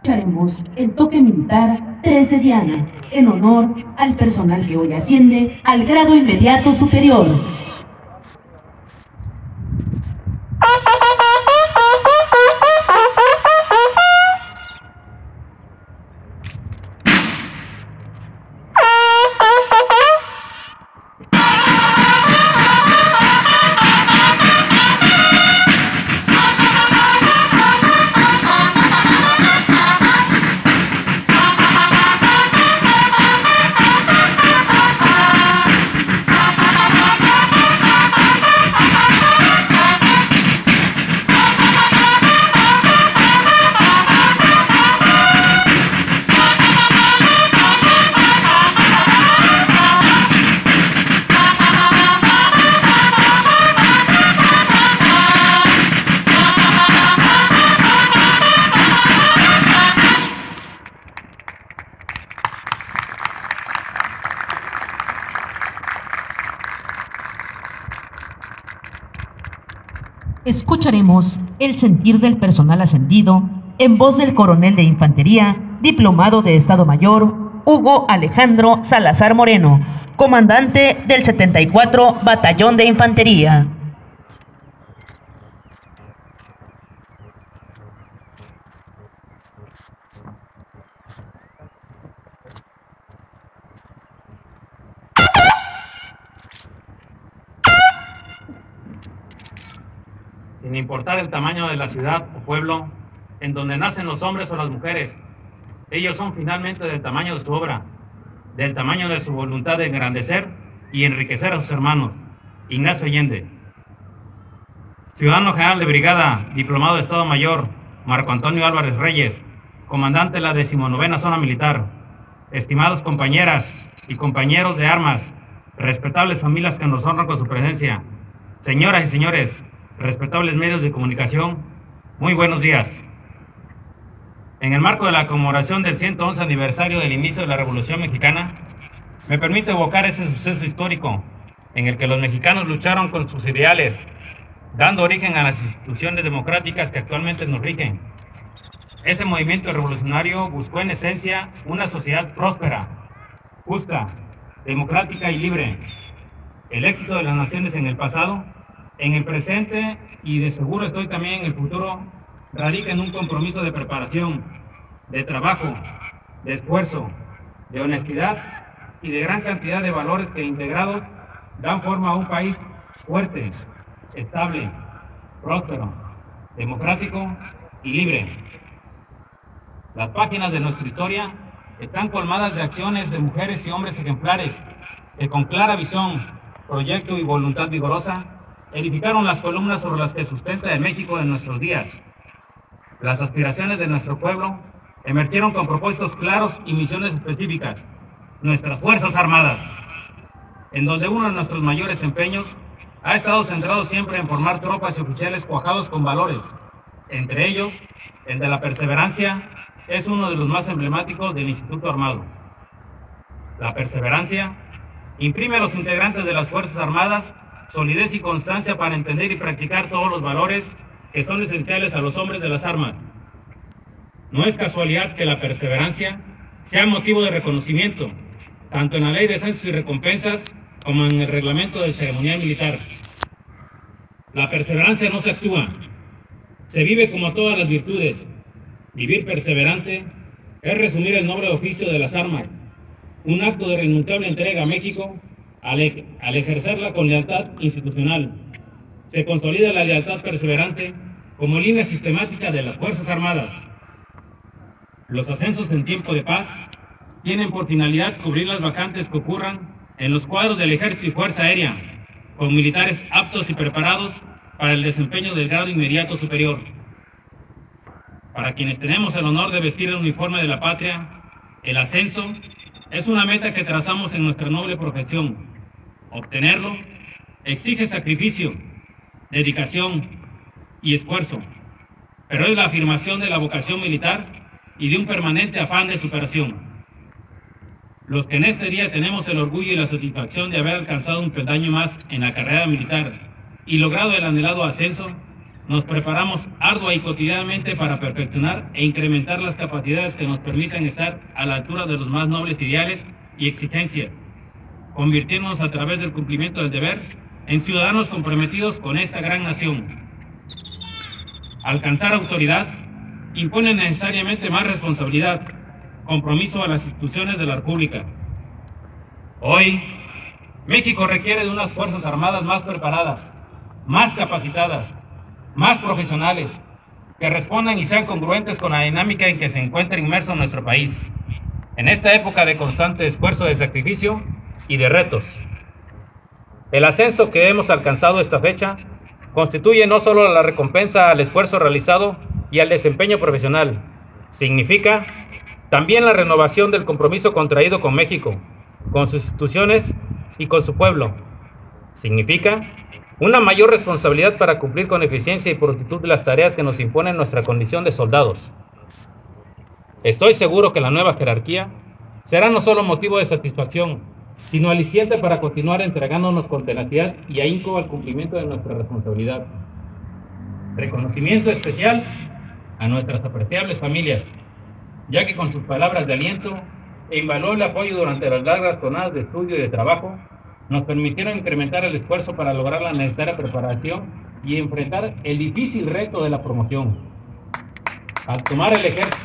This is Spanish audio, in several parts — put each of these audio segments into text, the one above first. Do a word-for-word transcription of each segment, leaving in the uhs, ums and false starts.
Escucharemos el toque militar tres de Diana, en honor al personal que hoy asciende al grado inmediato superior. Escucharemos el sentir del personal ascendido en voz del coronel de infantería, diplomado de Estado Mayor, Hugo Alejandro Salazar Moreno, comandante del setenta y cuatro Batallón de Infantería. Sin importar el tamaño de la ciudad o pueblo en donde nacen los hombres o las mujeres, ellos son finalmente del tamaño de su obra, del tamaño de su voluntad de engrandecer y enriquecer a sus hermanos. Ignacio Allende. Ciudadano general de brigada, diplomado de Estado Mayor, Marco Antonio Álvarez Reyes, comandante de la decimonovena Zona Militar. Estimados compañeras y compañeros de armas, respetables familias que nos honran con su presencia, señoras y señores, respetables medios de comunicación, muy buenos días. En el marco de la conmemoración del ciento once aniversario del inicio de la Revolución Mexicana, me permite evocar ese suceso histórico en el que los mexicanos lucharon con sus ideales, dando origen a las instituciones democráticas que actualmente nos rigen. Ese movimiento revolucionario buscó en esencia una sociedad próspera, justa, democrática y libre. El éxito de las naciones en el pasado, en el presente y de seguro estoy también en el futuro, radica en un compromiso de preparación, de trabajo, de esfuerzo, de honestidad y de gran cantidad de valores que integrados dan forma a un país fuerte, estable, próspero, democrático y libre. Las páginas de nuestra historia están colmadas de acciones de mujeres y hombres ejemplares que con clara visión, proyecto y voluntad vigorosa edificaron las columnas sobre las que sustenta el México de nuestros días. Las aspiraciones de nuestro pueblo emergieron con propósitos claros y misiones específicas. Nuestras Fuerzas Armadas, en donde uno de nuestros mayores empeños ha estado centrado siempre en formar tropas y oficiales cuajados con valores. Entre ellos, el de la perseverancia es uno de los más emblemáticos del Instituto Armado. La perseverancia imprime a los integrantes de las Fuerzas Armadas solidez y constancia para entender y practicar todos los valores que son esenciales a los hombres de las armas. No es casualidad que la perseverancia sea motivo de reconocimiento, tanto en la Ley de Censos y Recompensas como en el reglamento del ceremonial militar. La perseverancia no se actúa, se vive como todas las virtudes. Vivir perseverante es resumir el noble oficio de las armas, un acto de irrenunciable entrega a México al, e al ejercerla con lealtad institucional. Se consolida la lealtad perseverante como línea sistemática de las Fuerzas Armadas. Los ascensos en tiempo de paz tienen por finalidad cubrir las vacantes que ocurran en los cuadros del Ejército y Fuerza Aérea, con militares aptos y preparados para el desempeño del grado inmediato superior. Para quienes tenemos el honor de vestir el uniforme de la patria, el ascenso es una meta que trazamos en nuestra noble profesión. Obtenerlo exige sacrificio, dedicación y esfuerzo, pero es la afirmación de la vocación militar y de un permanente afán de superación. Los que en este día tenemos el orgullo y la satisfacción de haber alcanzado un peldaño más en la carrera militar y logrado el anhelado ascenso, nos preparamos ardua y cotidianamente para perfeccionar e incrementar las capacidades que nos permitan estar a la altura de los más nobles ideales y exigencias, convirtiéndonos a través del cumplimiento del deber en ciudadanos comprometidos con esta gran nación. Alcanzar autoridad impone necesariamente más responsabilidad, compromiso a las instituciones de la República. Hoy, México requiere de unas Fuerzas Armadas más preparadas, más capacitadas, más profesionales, que respondan y sean congruentes con la dinámica en que se encuentra inmerso nuestro país, en esta época de constante esfuerzo, de sacrificio y de retos. El ascenso que hemos alcanzado esta fecha constituye no solo la recompensa al esfuerzo realizado y al desempeño profesional, significa también la renovación del compromiso contraído con México, con sus instituciones y con su pueblo. Significa una mayor responsabilidad para cumplir con eficiencia y prontitud las tareas que nos imponen nuestra condición de soldados. Estoy seguro que la nueva jerarquía será no solo motivo de satisfacción, sino aliciente para continuar entregándonos con tenacidad y ahínco al cumplimiento de nuestra responsabilidad. Reconocimiento especial a nuestras apreciables familias, ya que con sus palabras de aliento e invaluable apoyo durante las largas jornadas de estudio y de trabajo, nos permitieron incrementar el esfuerzo para lograr la necesaria preparación y enfrentar el difícil reto de la promoción. Al tomar el ejército,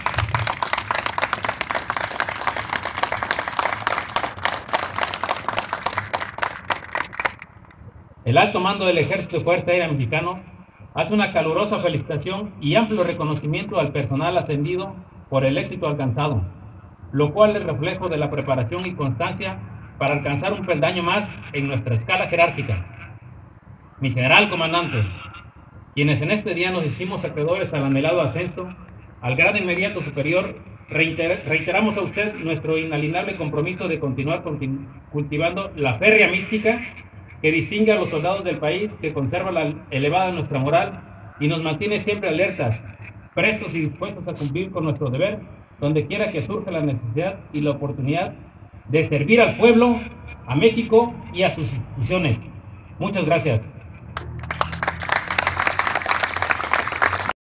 el alto mando del Ejército de Fuerza Aérea Mexicano hace una calurosa felicitación y amplio reconocimiento al personal ascendido por el éxito alcanzado, lo cual es reflejo de la preparación y constancia para alcanzar un peldaño más en nuestra escala jerárquica. Mi general comandante, quienes en este día nos hicimos acreedores al anhelado ascenso al grado inmediato superior, reiter reiteramos a usted nuestro inalienable compromiso de continuar cultivando la férrea mística que distingue a los soldados del país, que conserva la elevada nuestra moral y nos mantiene siempre alertas, prestos y dispuestos a cumplir con nuestro deber, donde quiera que surja la necesidad y la oportunidad de servir al pueblo, a México y a sus instituciones. Muchas gracias.